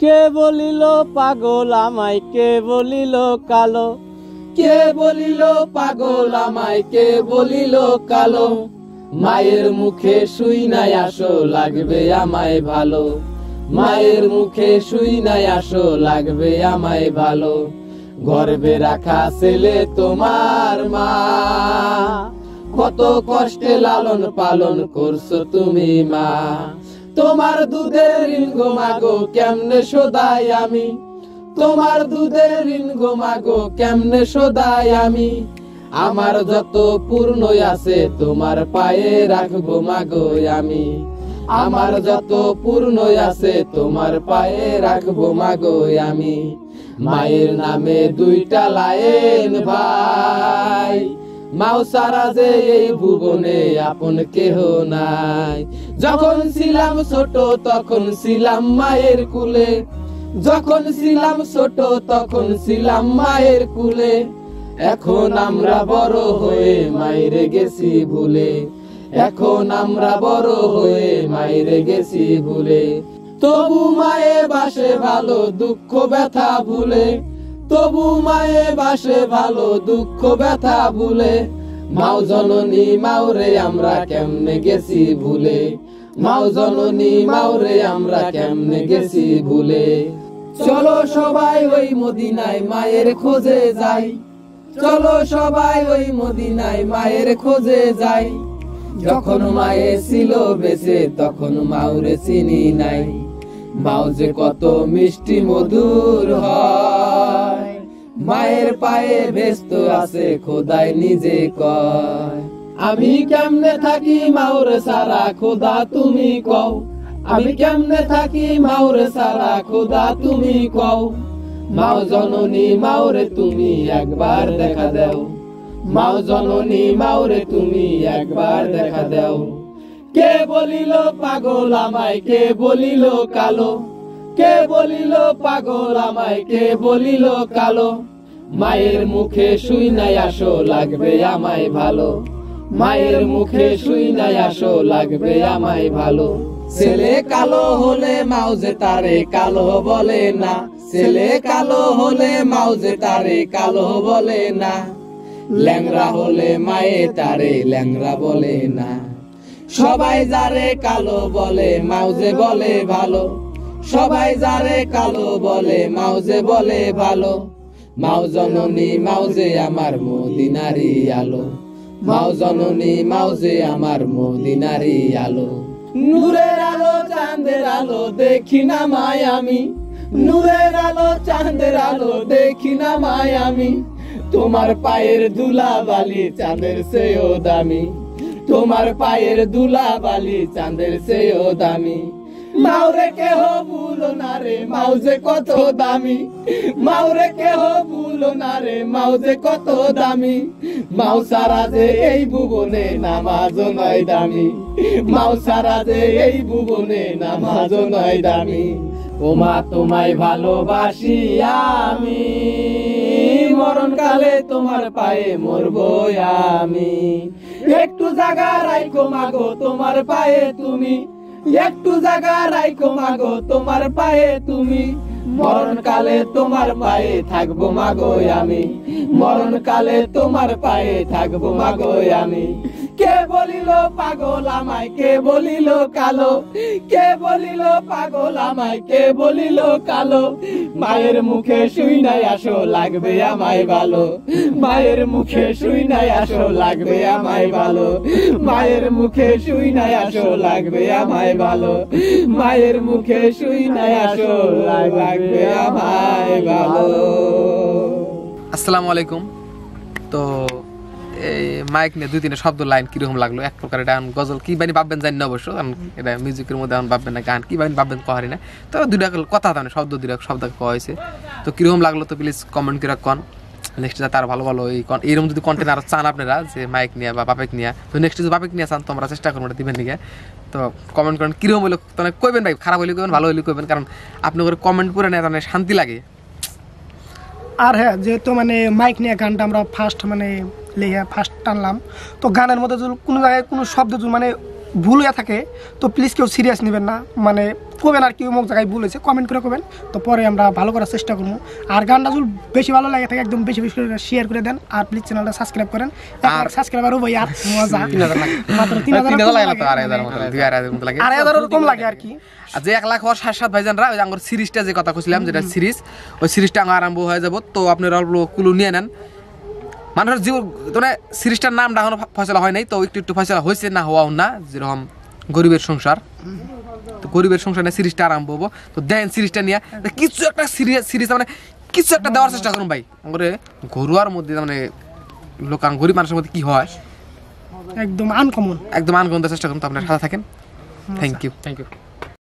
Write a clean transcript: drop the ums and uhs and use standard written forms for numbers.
কে বলিল পাগল আমায়, কে বলিল কালো, কে বলিল পাগল আমায়, কে বলিল কালো। মায়ের মুখে শুই নাই আসো লাগবে আমায় ভালো, মায়ের মুখে শুই নাই আসো লাগবে আমায় ভালো। গর্ভে রাখা ছেলে তোমার মা, কত কষ্টে লালন পালন করছো তুমি মা। তোমার দুধের ঋণ গো মাগো কেমনে শোধাই আমি, তোমার দুধের ঋণ গো মাগো কেমনে শোধাই আমি। আমার যত পূর্ণ আছে তোমার পায়ে রাখবো মাগো আমি, আমার যত পূর্ণ আছে তোমার পায়ে রাখবো মাগো আমি। মায়ের নামে দুইটা লাইন ভাই, মাও সারা যে এই ভুবনে আপন কেহ নাই। যখন ছিলাম ছোট তখন ছিলাম মায়ের কুলে, যখন ছিলাম ছোট তখন ছিলাম মায়ের কুলে। এখন আমরা বড় হয়ে মায়েরে গেছি ভুলে, এখন আমরা বড় হয়ে মায়েরে গেছি ভুলে। তবু মায়ে বাসে ভালো দুঃখ ব্যথা ভুলে, তবু মায়ে বাসে ভালো দুঃখ ব্যথা ভুলে। মাও জননী মাওরে আমরা কেমনে গেছি ভুলে, মাও জননী মাওরে আমরা কেমনে গেছি ভুলে। চলো সবাই ওই মদিনায় মায়ের খোঁজে যাই, চলো সবাই ওই মদিনায় মায়ের খোঁজে যাই। যখন মায়ে ছিল বেঁচে তখন মাওরে চিনি নাই, মাও যে কত মিষ্টি মধুর হয়। মায়ের পায়ে ব্যস্ত আছে খোদাই নিজে কয়। আমি কেমনে থাকি মাওরে সারা খোদা তুমি কও, আমি কেমনে থাকি মাওরে সারা খোদা তুমি কও। মাও জননী মাওরে তুমি একবার দেখা দাও, মাও জননী মাওরে তুমি একবার দেখা দাও। কে বলিল পাগল আমায়, কে বলিল কালো, কে বলিল পাগল আমায়, কে বলিল কালো। মায়ের মুখে শুই নাই আসো লাগবে আমায় ভালো, মায়ের মুখে শুই নাই আসো লাগবে আমায় ভালো। ছেলে কালো হলে মাও যে তারে কালো বলে না, ছেলে কালো হলে মাও যে তারে কালো বলে না। ল্যাংড়া হলে মায়ে তারে ল্যাংড়া বলে না। সবাই যারে কালো বলে মাও যে বলে ভালো, সবাই যারে কালো বলে মাও যে বলে ভালো। মাও জননী মাও যে আমার মদিনারি আলো, মাও জননী মাও যে আমার মদিনারি আলো। নূরের আলো চাঁদের আলো দেখি না মায় আমি, নূরের আলো চাঁদের আলো দেখি না মায় আমি। তোমার পায়ের ধুলা বালি চাঁদের চেয়েও দামি, তোমার পায়ের ধুলা বালি চাঁদের চেয়েও দামি। মাওরে কেহ ভুলো না রে মাও যে কত দামি, মাওরে কেহ ভুলো না রে মাও যে কত দামি। মাও সারা যে এই ভুবনে নামাজ নয় দামি, মাও সারা যে এই ভুবনে নামাজ নয় দামি। ও মা তোমায় ভালোবাসি আমি, মরণকালে তোমার পায়ে মরবো আমি। একটু জায়গা রাখো মাগো তোমার পায়ে তুমি, একটু জায়গা রাখো মাগো তোমার পায়ে তুমি। মরণকালে তোমার পায়ে থাকবো মাগো আমি, মরণকালে তোমার পায়ে থাকবো মাগো আমি। কে বলিল পাগল আমায়, কে বলিল কালো, কে বলিল পাগল আমায়, কে বলিল কালো। মায়ের মুখে শুই নাই আসো লাগবে আমায় ভালো, মায়ের মুখে শুই নাই আসো লাগবে আমায় ভালো, মায়ের মুখে শুই নাই আসো লাগবে আমায় ভালো, মায়ের মুখে শুই নাই আসো লাগবে আমায় ভালো। আসসালামু আলাইকুম। তো এই মাইক নিয়ে দুই তিনটা শব্দ লাইন কিরকম লাগলো, এক প্রকার এটা গজল কি বানি ভাববেন জানি না অবশ্য, কারণ এটা মিউজিকের মধ্যে এখন ভাববেন না, গান কি বানি ভাববেন কহারি না। তো দুইটা কথা মানে শব্দ দুইটা শব্দ কওয়া হয়েছে। তো কিরকম লাগলো তো প্লিজ কমেন্ট করে কন। নেক্সট যাতে আরো ভালো ভালো এইরকম যদি কন্টেন্ট আরো চান আপনারা যে মাইক নিয়ে বা বাপেক নিয়ে, তো নেক্সট যদি বাপেক নিয়ে চান তো আমরা চেষ্টা করবো দিবেন দিকে। তো কমেন্ট করেন কিরকম হইলো, মানে কইবেন ভাই, খারাপ হইলে কইবেন ভালো হইলে কইবেন, কারণ আপনি করে কমেন্ট করে নেয় মানে শান্তি লাগে। আর হ্যাঁ, যেহেতু মানে মাইক নিয়ে গানটা আমরা ফার্স্ট মানে লেগে ফার্স্ট টানলাম, তো গানের মধ্যে যদি কোনো জায়গায় কোনো শব্দ মানে ভুল হয়ে থাকে তো প্লিজ কেউ সিরিয়াস নেবেন না, মানে কবেন আর কি অমুক জায়গায় ভুল হয়েছে কমেন্ট করে কবেন, তো পরে আমরা ভালো করার চেষ্টা করবো। আর গানটা যদি বেশি ভালো লাগে থাকে একদম বেশি বেশি করে শেয়ার করে দেন, আর প্লিজ চ্যানেলটা সাবস্ক্রাইব করেন। আর সাবস্ক্রাইবার ভাই আর মজা 3000 লাগে, মাত্র 3000 লাগে না তো 2000 মতো লাগে, 2000 মতো লাগে, 2000 কম লাগে আর কি। আর যে 1 লাখ হওয়ার সাত ভাইজানরা ওই আমার সিরিজটা যে কথা কইছিলাম যেটা সিরিজ, ওই সিরিজটা আরম্ভ হয়ে যাব। তো আপনারা অল্প কুলু নিয়ে নেন। মানুষের জীবন মানে সিরিজটার নামটা এখনো ফয়সালা হয় নাই, তো একটু একটু ফয়সালা হয়েছে, না হওয়াও না, যেরকম গরিবের সংসার। তো গরিবের সংসার নিয়ে সিরিজটা আরম্ভ হবো। তো দেন সিরিজটা নিয়ে কিছু একটা সিরিজ মানে কিছু একটা দেওয়ার চেষ্টা করুন ভাই। আমাদের ঘরোয়ার মধ্যে মানে লোকান গরিব মানুষের মধ্যে কি হয় একদম আনকমন দেওয়ার চেষ্টা করুন। তো আপনার সাথে থাকেন। Thank you.